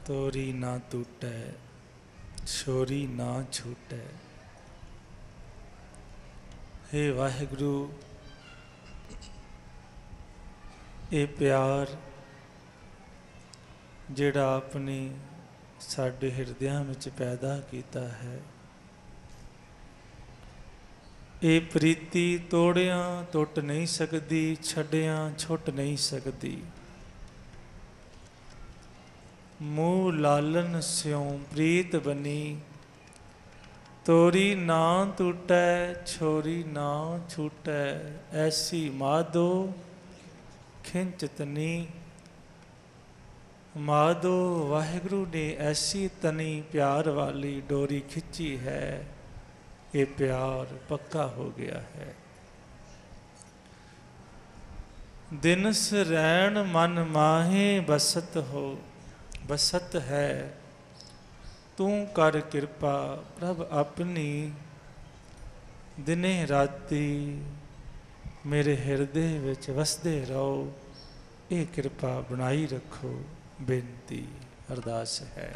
तोरी ना टूटै छोरी ना छूटै। हे वाहिगुरु, ये प्यार जिहड़ा अपनी साडे हिरदियां विच पैदा कीता है, ये प्रीति तोड़िया टुट नहीं सकती, छड्डिया छुट नहीं सकती। मूह लालन स्यों प्रीत बनी, तोरी ना टूटै छोरी ना छूटै। ऐसी माधो खिंचतनी। माधो वाहिगुरु ने ऐसी तनी प्यार वाली डोरी खिंची है, ये प्यार पक्का हो गया है। दिनस रैन मन माहे बसत हो, बसत है। तू कर कृपा प्रभ अपनी, दिने राती मेरे हिरदे विच वसदे रहो। ये कृपा बनाई रखो, बेनती अरदास है।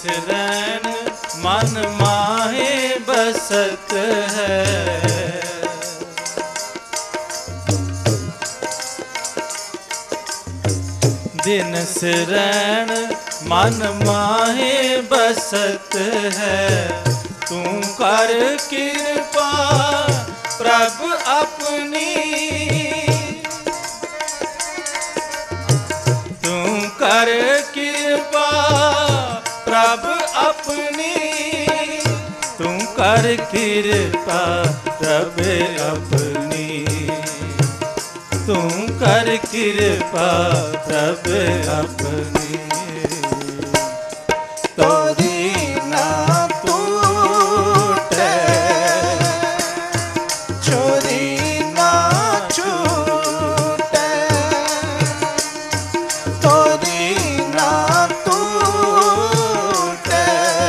रैन मन माहे बसत है। दिनस रैन मन माहे बसत है। तू कर कृपा प्रभ अपनी, तू कर कृपा प्रभ अपनी, तू कर कृपा प्रभ अपनी, तू कर कृपा प्रभ अपनी। तोरी ना टूटे चोरी ना छूटे, तोरी ना टूटे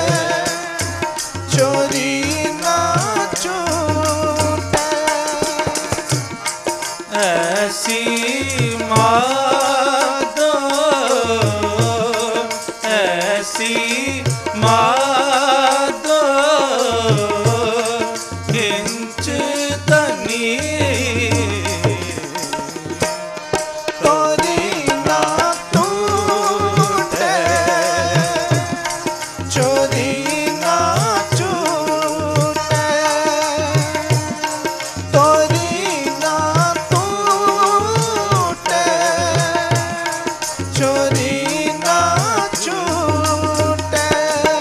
चोरी ना छूटे। ऐसी मादो ऐसी मादो किंच तनी, तोरी ना टूटे चोरी ना छूटे, तोरी ना टूटे चोरी ना छूटे।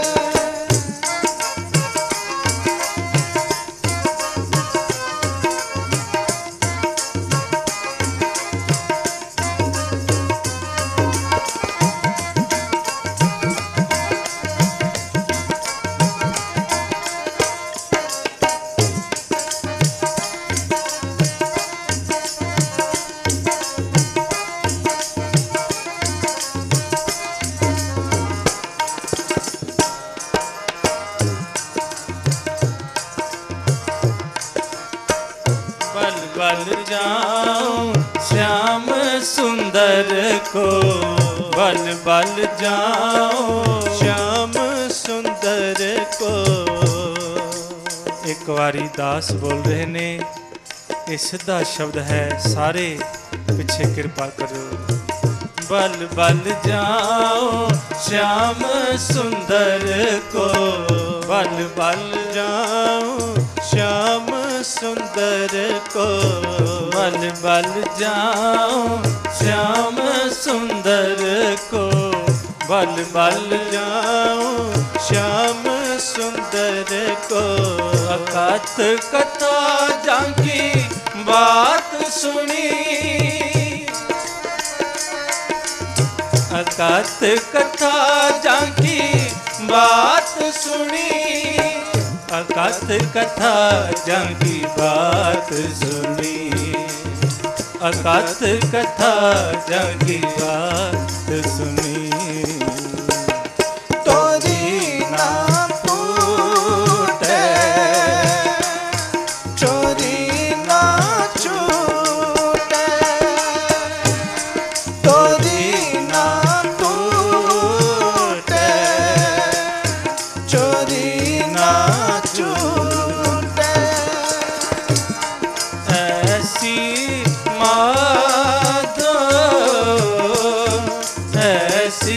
बल बल जाऊं श्याम सुंदर को, बल बल जाऊं श्याम सुंदर को। एक बारी दास बोल रहे ने, ये सीधा शब्द है, सारे पीछे कृपा करो। बल बल जाऊं श्याम सुंदर को, बल बल जाऊं श्याम सुंदर को, बल बल जाऊं श्याम सुंदर को, बल बल जाऊं श्याम सुंदर को। अकथ कथा जाकी बात सुनी, अकथ कथा जाकी बात सुनी, अकथ कथा जाकी बात सुनी, अकथ कथा जाकी बात सुनी। तोरी ना टूटे चोरी ना छूटे, तोरी ना टूटे चोरी ना छूटे। ऐसी मादो ऐसी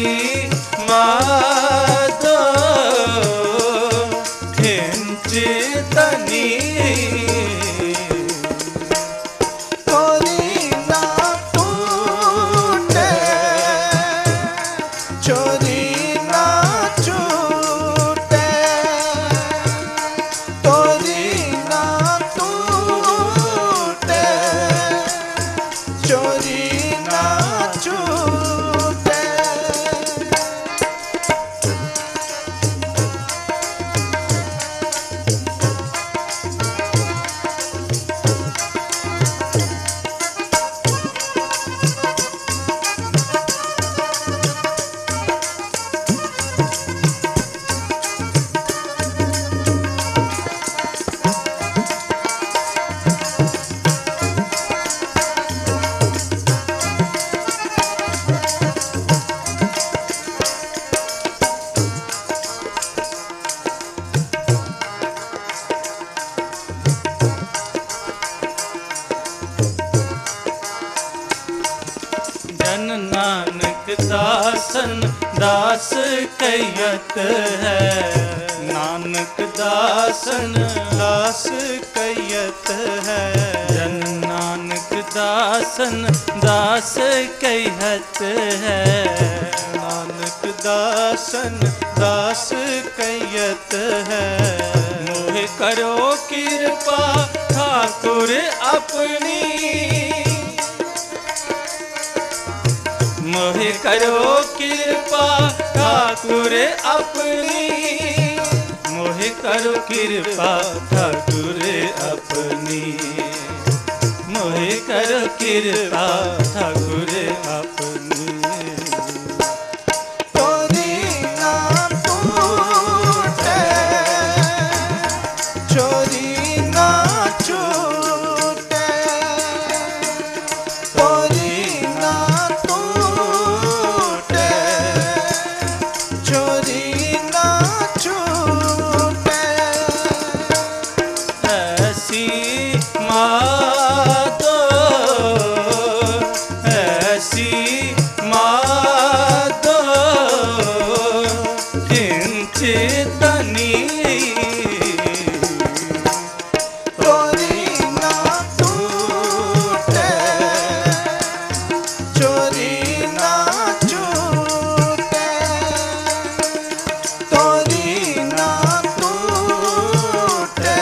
मादो खिंच तनी, तोरी ना टूटे चोरी ना छूटे, तोरी ना टूटे दास कहत है, नानक दासन दास कहत है। जन नानक दासन दास कहत है, नानक दासन दास कहत है। मोहि करो कृपा ठाकुर अपनी, मोहि करो कृपा ठाकुर अपनी, मोहि करो कृपा ठाकुर अपनी, मोहि करो कृपा ठाकुर अपनी। तोरी ना टूटे, चोरी ना छूटे, तोरी ना टूटे, चोरी ना छूटे। ऐसी मातो, ऐसी मातो किंचितनी, तोरी ना टूटे, चोरी ना छूटे, तोरी ना टूटे,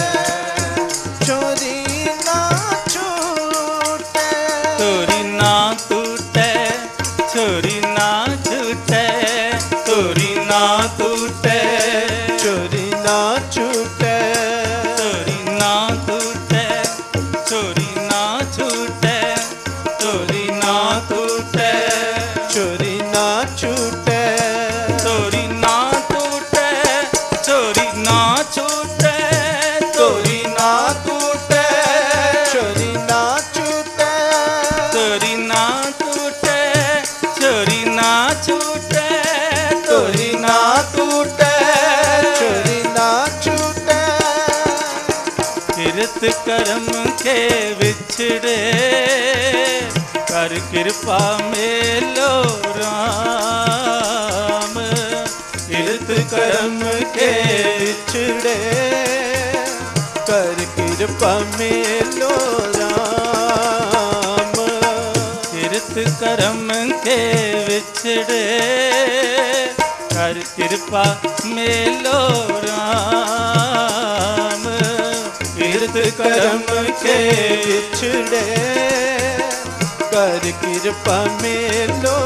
चोरी ना छूटे। तोरी ना टूटे छोरी ना छूटे, तोरी ना टूटे चोरी ना छूटे, तोरी ना टूटे छोरी ना छूटे, तोरी ना टूटे चोरी ना छूटे, तोरी ना टूटे छोरी ना छूटे, तोरी ना टूटे चोरी ना छूटे, तोरी ना टूटे छोरी ना छूटे, तोरी ना टूटे, चोरी ना छूटे। किरत कर्म के विछड़े, कर कृपा मेलो राम। किरत कर्म के बिछड़े, कर कृपा मेलो राम। किरत कर्म के विछड़े, कर कृपा मेलो राम। तीर्थ कर्म के बिछड़े, कर कृपा मेलो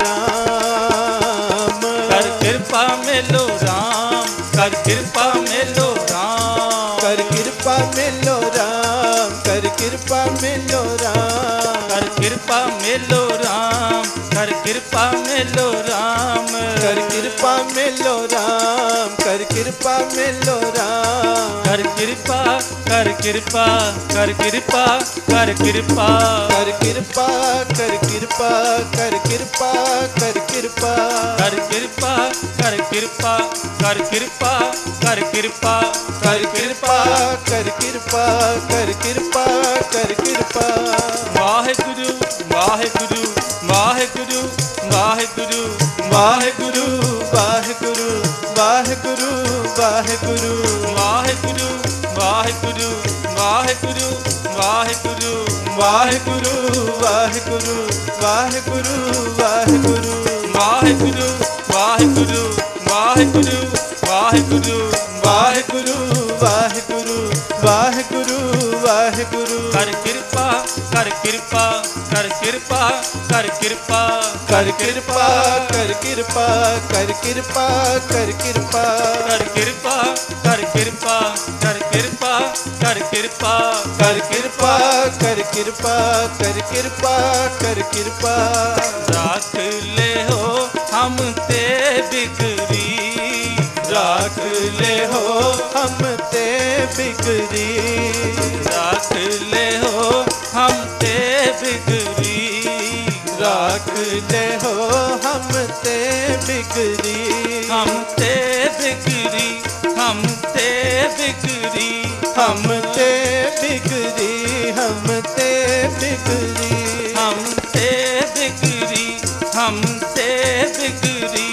राम। कर कृपा मेलो राम, कर कृपा मेलो राम, कर कृपा मेलो राम, कर कृपा मेलो राम। कर कृपा मेलो राम, कर कृपा मेलो राम, कर कृपा मेलो राम, कर कृपा मेलो राम। कर कृपा, कर कृपा, कर कृपा, कर कृपा, कर कृपा, कर कृपा, कर कृपा, कर कृपा। कर कृपा, कर कृपा, कर कृपा, कर कृपा, कर कृपा, कर कृपा, कर कृपा, कर कृपा। वाहेगुरु वाहेगुरु वाहेगुरु वाहेगुरु वाहेगुरु, वाहेगुरु, वाहेगुरु, वाहेगुरु। वाहेगुरु वाहेगुरु वाहेगुरु वाहेगुरु वाहेगुरु, वाहेगुरु, वाहेगुरु, वाहेगुरु। वाहेगुरु वाहेगुरु वाहेगुरु वाहेगुरु वाहेगुरु, वाहेगुरु, वाहेगुरु, वाहेगुरु। कर कृपा, कर कृपा, कर कृपा, कर कृपा, कर कृपा, कर कृपा, कर कृपा, कर कृपा। कर कृपा, कर कृपा, कर कृपा, कर कृपा, कर कृपा, कर कृपा, कर कृपा, कर कृपा। राख ले हो हम ते बिगड़ी, राख ले हो हम ते बिगड़ी, राख ले हो हम ते बिगड़ी, राख ले हो हम ते बिगड़ी, हम ते बिगड़ी, हम ते बिगड़ी, हम ते बिगड़ी, हम ते बिगड़ी, हम ते बिगड़ी, हम ते बिगड़ी,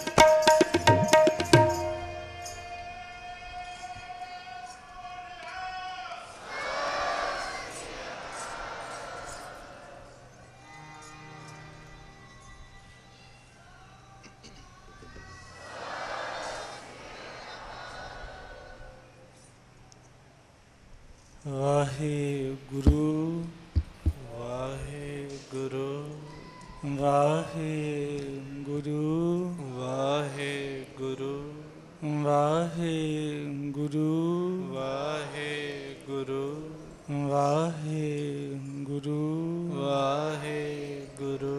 वाहेगुरु वाहेगुरु वाहेगुरु वाहेगुरु वाहेगुरु वाहेगुरु वाहेगुरु वाहेगुरु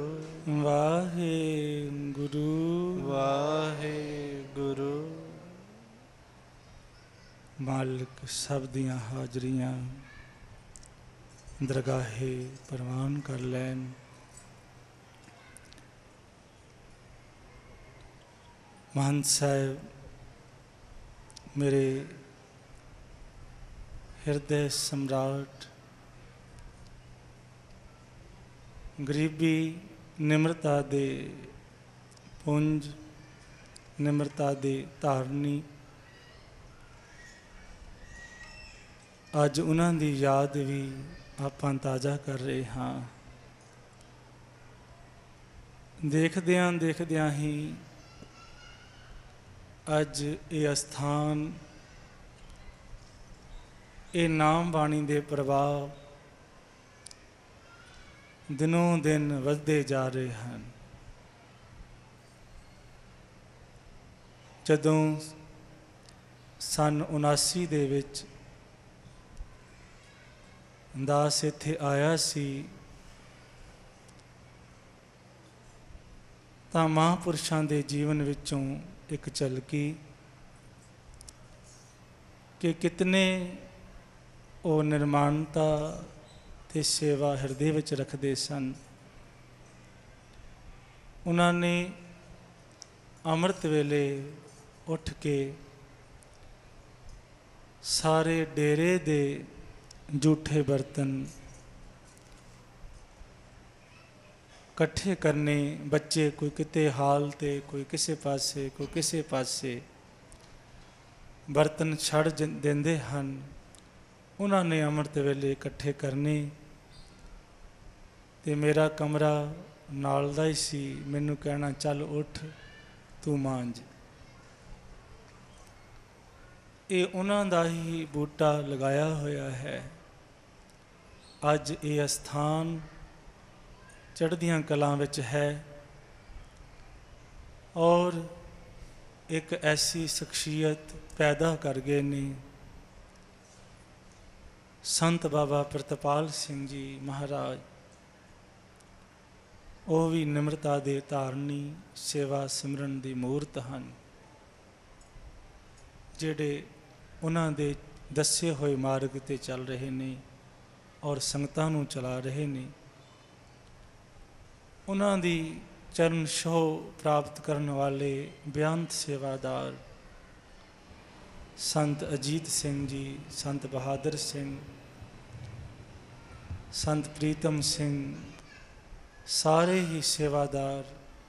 वाहेगुरु वाहेगुरु। मालिक सब दियां हाजरियां दरगाहे प्रवान कर लैन। महंत साहब मेरे हृदय सम्राट, गरीबी निम्रता दे पुंज, निम्रता दे धारनी, अज उन्हां दी याद भी आपां ताज़ा कर रहे हाँ। देखदियां देखदियां ही अज ये अस्थान, ये नाम बाणी दे प्रभाव दिनों दिन वधदे जा रहे हैं। जदों सन 79 दे विच दास इत्थे आया सी तां महापुरुषां दे जीवन विचों एक झलकी कि कितने वो निर्माणता ते सेवा हृदय विच रखते सन। उन्होंने अमृत वेले उठ के सारे डेरे दे झूठे बर्तन कट्ठे करने, बच्चे कोई किते हाल ते कोई किसे पासे कोई किसे पासे बर्तन छड़ देंदे हन। उन्होंने अमृत वेले इकट्ठे करने ते मेरा कमरा नाल दा ही सी। मैनू कहना चल उठ तू मांज। ये उन्हां दा ही बूटा लगाया होया है। अज ये अस्थान चढ़दियां कलां विच है और एक ऐसी शख्सियत पैदा कर गए ने संत बाबा प्रतपाल सिंह जी महाराज। वो भी निम्रता दे धारनी, सेवा सिमरन दी मूर्त हैं, जिहड़े उन्हां दे दसे होए मार्ग ते चल रहे ने और संगतां नूं चला रहे ने। उन्हां दी चरण छोह प्राप्त करने वाले बेअंत सेवादार संत अजीत सिंह जी, संत बहादुर सिंह, संत प्रीतम सिंह, सारे ही सेवादार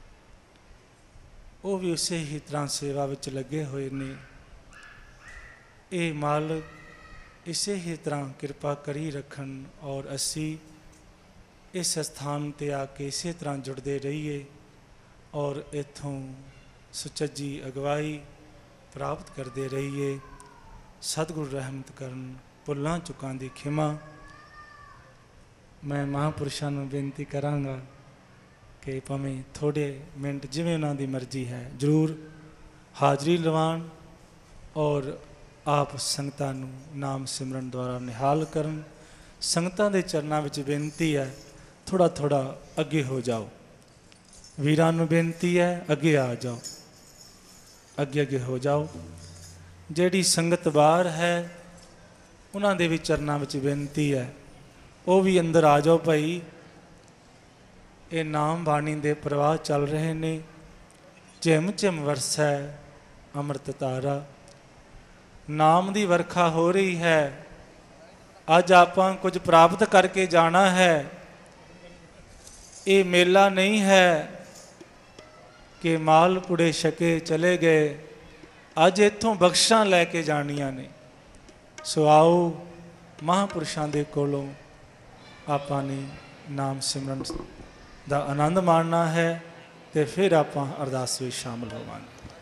वो भी उसे ही तरह सेवा विच लगे हुए ने। ये मालिक इसे ही तरह कृपा करी रखन और असी इस स्थान ते आके इसे तरह जुड़ते रहिए और इत्थों सुचज्जी अगवाई प्राप्त करते रहिए। सतगुरु रहमत करन, भुल्लां चुकां दी खिमा। मैं महापुरुषां नूं बेनती करांगा कि भावें थोड़े मिनट जिवें उन्हां दी मर्जी है जरूर हाजरी लवाण और आप संगतां नूं नाम सिमरन द्वारा निहाल करन। संगतां दे चरनां विच बेनती है थोड़ा थोड़ा अगे हो जाओ। वीरां नूं बेनती है अगे आ जाओ, अगे अगे हो जाओ। जिहड़ी संगत बाहर है उन्हां दे भी चरनां विच बेनती है वो भी अंदर आ जाओ भाई। ये नाम बाणी दे प्रवाह चल रहे ने, झिम झिम वरसै अमृत धारा, नाम दी वर्खा हो रही है। अज आपां कुछ प्राप्त करके जाना है। ये मेला नहीं है कि माल पुड़े छके चले गए, अज इत्थों बख्शां लैके जानियां ने। सो आओ महापुरुषां दे कोलों आपां ने नाम सिमरन दा आनंद माणना है ते फिर आपां अरदास विच शामिल होवांगे।